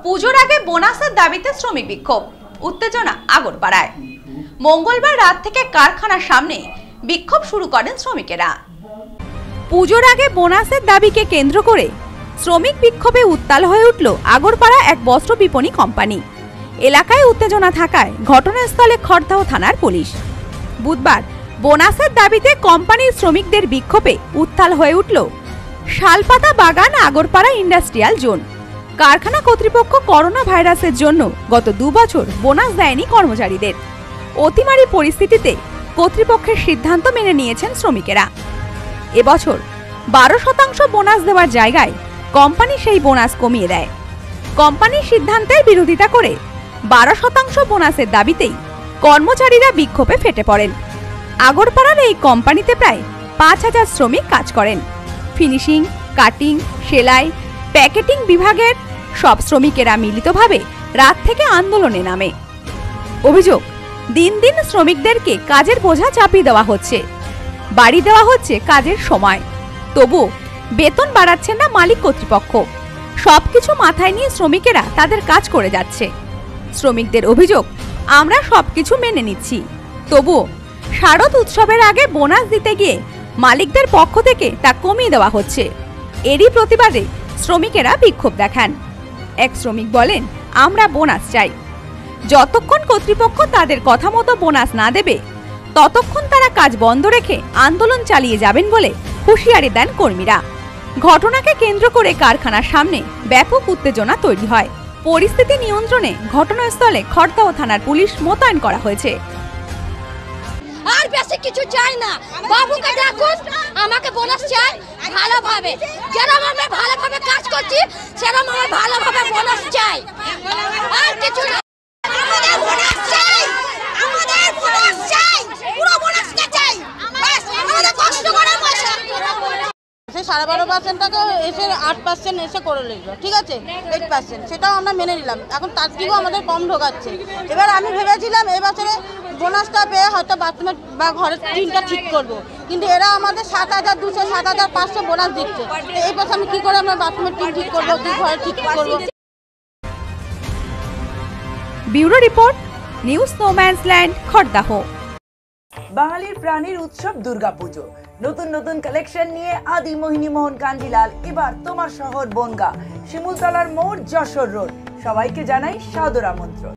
পুজোর আগে বোনাসের দাবিতে শ্রমিক বিক্ষোভ, উত্তেজনা আগরপাড়ায়। মঙ্গলবার রাত থেকে কারখানার সামনে বিক্ষোভ শুরু করেন শ্রমিকেরা। পুজোর আগে বোনাসের দাবিকে কেন্দ্র করে শ্রমিক বিক্ষোভে উত্তাল হয়ে উঠল আগরপাড়া এক বস্ত্র বিপণী কোম্পানি। এলাকায় উত্তেজনা থাকায় ঘটনাস্থলে খড়দহ থানার পুলিশ। বুধবার বোনাসের দাবিতে কোম্পানির শ্রমিকদের বিক্ষোভে উত্তাল হয়ে উঠল শালপাতা বাগান আগরপাড়া ইন্ডাস্ট্রিয়াল জোন। কারখানা কর্তৃপক্ষ করোনা ভাইরাসের জন্য গত 2 বছর বোনাস দেয়নি কর্মচারীদের। অতিমারী পরিস্থিতিতে কর্তৃপক্ষের সিদ্ধান্ত মেনে নিয়েছেন শ্রমিকেরা। এবছর 12% বোনাস দেওয়ার জায়গায় কোম্পানি সেই বোনাস কমিয়ে দেয়। কোম্পানির সিদ্ধান্তের বিরোধিতা করে 12% বোনাসের দাবিতেই কর্মচারীরা বিক্ষোভে ফেটে পড়েন। আগরপাড়ার এই কোম্পানিতে প্রায় 5000 শ্রমিক কাজ করেন। ফিনিশিং, কাটিং, সেলাই, প্যাকেটিং বিভাগের সব শ্রমিকেরা মিলিতভাবে রাত থেকে আন্দোলনে নামে। অভিযোগ, দিন দিন শ্রমিকদেরকে কাজের বোঝা চাপিয়ে দেওয়া হচ্ছে, বাড়ি দেওয়া হচ্ছে কাজের সময়, তবু বেতন বাড়াচ্ছেন না মালিক কর্তৃপক্ষ। সবকিছু মাথায় নিয়ে শ্রমিকেরা তাদের কাজ করে যাচ্ছে। শ্রমিকদের অভিযোগ, আমরা সবকিছু মেনে নিচ্ছি, তবু শারদ উৎসবের আগে বোনাস দিতে গিয়ে মালিকদের পক্ষ থেকে তা কমিয়ে দেওয়া হচ্ছে। এরই প্রতিবাদে শ্রমিকেরা বিক্ষোভ দেখান। এক শ্রমিক বলেন, আমরা বোনাস চাই। যতক্ষণ কর্তৃপক্ষ তাদের কথা মতো বোনাস না দেবে ততক্ষণ তারা কাজ বন্ধ রেখে আন্দোলন চালিয়ে যাবেন বলে হুঁশিয়ারি দেন কর্মীরা। ঘটনাকে কেন্দ্র করে কারখানার সামনে ব্যাপক উত্তেজনা তৈরি হয়। পরিস্থিতি নিয়ন্ত্রণে ঘটনাস্থলে খড়দহ থানার পুলিশ মোতায়েন করা হয়েছে। আর বেশি কিছু চাই না, বাবুকে ডাকুন, আমাকে বোনাস চাই ভালোভাবে। যেরকম আমি ভালোভাবে কাজ করছি সেরকম আমার ভালোভাবে বোনাস চাই, আর কিছু না। আমাদের বোনাস চাই, আমাদের বোনাস চাই, পুরো বোনাসটা চাই। আমাদের কষ্ট করে পয়সা 12.5%টাকে এসে 8% এসে করে নিল, ঠিক আছে, 8%, সেটাও আমরা মেনে নিলাম। এখন তার থেকেও আমাদের কম ঢোকাচ্ছে। এবার আমি ভেবেছিলাম এই বছরে বোনাসটা পেয়ে হয়তো বাথরুমের বা ঘরের টিনটা ঠিক করব, কিন্তু এরা আমাদের 7200, 7500 বোনাস দিচ্ছে। এই বছর আমি কি করে আমরা বাথরুমের টিন ঠিক করবো, ঘরে ঠিক করবো। Bureau report, news no man's land, Khardah. বাঙালির প্রাণীর উৎসব দুর্গাপুজো। নতুন নতুন কালেকশন নিয়ে আদি মোহিনী মোহন কাঞ্জিলাল এবার তোমার শহর বনগাঁ, শিমুলতলার মোড়, যশোর রোড। সবাইকে জানাই সাদর আমন্ত্রণ।